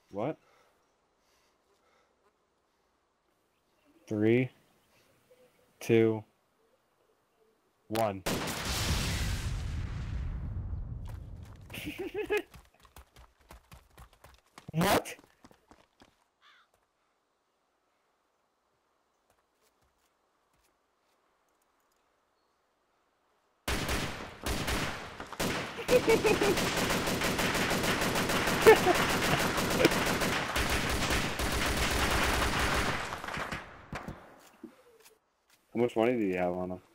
What? 3, 2, 1. What? How much money do you have on him?